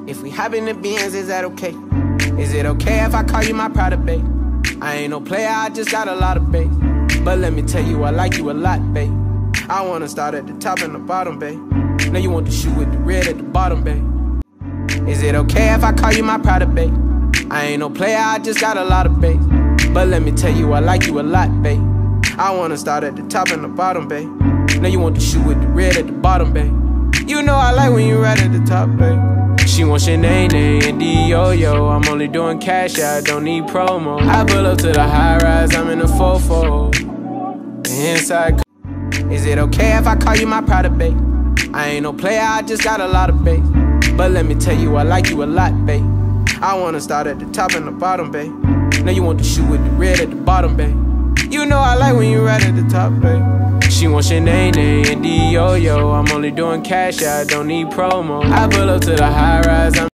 If we hop in the Benz, is that okay? Is it okay if I call you my pride, babe? I ain't no player, I just got a lot of babe. But let me tell you, I like you a lot, babe. I wanna start at the top and the bottom, babe. Now you want the shoe with the red at the bottom, babe. Is it okay if I call you my pride, babe? I ain't no player, I just got a lot of babe. But let me tell you, I like you a lot, babe. I wanna start at the top and the bottom, babe. Now you want the shoe with the red at the bottom, babe. You know I like when you right at the top, babe. She wants Shanae and D-Yo-Yo. I'm only doing cash, I don't need promo. I pull up to the high rise, I'm in the 4-4. The inside. Is it okay if I call you my pride, babe? I ain't no player, I just got a lot of babe. But let me tell you, I like you a lot, babe. I wanna start at the top and the bottom, babe. Now you want the shoe with the red at the bottom, babe. You know I like when you right at the top, babe. She wants Shanae and D-Yo-Yo. I'm only doing cash, I don't need promo. I pull up to the high rise,